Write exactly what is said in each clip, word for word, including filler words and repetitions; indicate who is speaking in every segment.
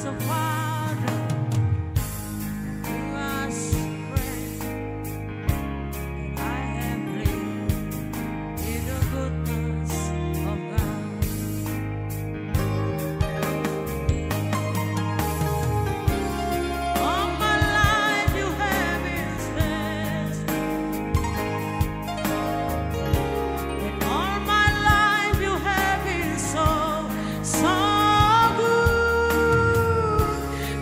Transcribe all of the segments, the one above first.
Speaker 1: So good.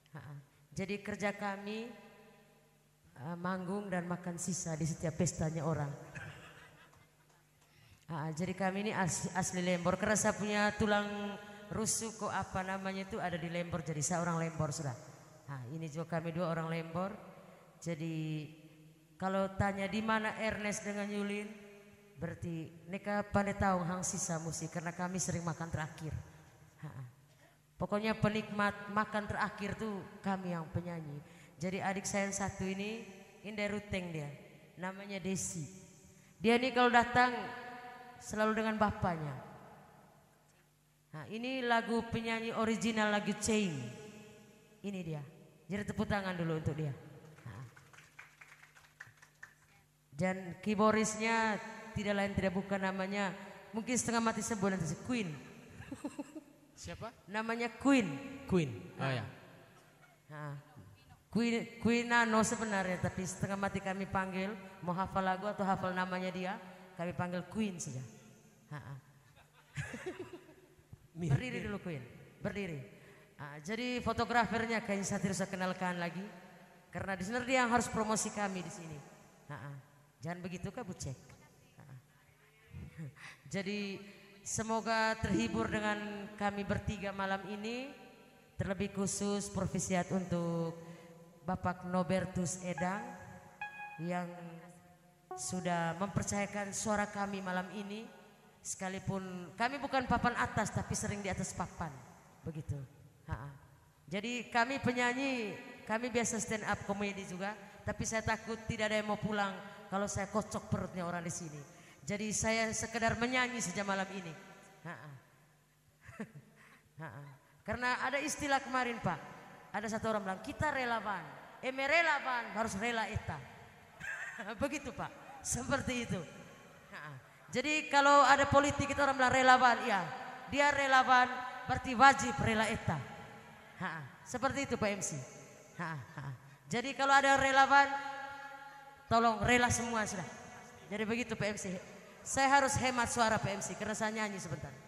Speaker 1: Ha-ha. Jadi kerja kami uh, manggung dan makan sisa di setiap pestanya orang. Ha-ha. Jadi kami ini asli, asli Lembor. Karena saya punya tulang rusuk kok apa namanya itu ada di Lembor. Jadi saya orang Lembor sudah. Nah, ini juga kami dua orang Lembor. Jadi kalau tanya di mana Ernest dengan Yulin, berarti mereka pandai tahu hang sisa musik karena kami sering makan terakhir. Ha-ha. Pokoknya penikmat makan terakhir tuh kami yang penyanyi. Jadi adik saya yang satu ini Indah Ruteng dia, namanya Desi. Dia ini kalau datang selalu dengan bapaknya. Nah ini lagu penyanyi original lagu Chain. Ini dia. Jadi tepuk tangan dulu untuk dia. Nah. Dan keyboardisnya tidak lain tidak bukan namanya, mungkin setengah mati sebut nanti Queen.
Speaker 2: Siapa?
Speaker 1: Namanya Queen.
Speaker 2: Queen. Oh
Speaker 1: nah.
Speaker 2: ya.
Speaker 1: Nah. Queen, Queen Nano sebenarnya, tapi setengah mati kami panggil, mau hafal lagu atau hafal namanya dia, kami panggil Queen saja. Berdiri dulu Queen, berdiri. Nah, jadi fotografernya kayaknya saya tidak usah kenalkan lagi, karena di sini dia yang harus promosi kami di sini. Nah, jangan begitu Kak Bucek. Nah. Jadi semoga terhibur dengan kami bertiga malam ini. Terlebih khusus profisiat untuk Bapak Nobertus Edang yang sudah mempercayakan suara kami malam ini. Sekalipun kami bukan papan atas tapi sering di atas papan. Begitu. Ha-ha. Jadi kami penyanyi, kami biasa stand up komedi juga. Tapi saya takut tidak ada yang mau pulang kalau saya kocok perutnya orang di sini. Jadi saya sekedar menyanyi saja malam ini. Ha-ha. Ha-ha. Karena ada istilah kemarin Pak, ada satu orang bilang kita relawan, eme relawan harus rela eta. Begitu Pak, seperti itu. Nah, jadi kalau ada politik itu orang bilang relawan, ya dia relawan berarti wajib rela eta. Nah, seperti itu Pak M C. Nah, nah. Jadi kalau ada relawan, tolong rela semua sudah. Jadi begitu Pak M C. Saya harus hemat suara Pak M C karena saya nyanyi sebentar.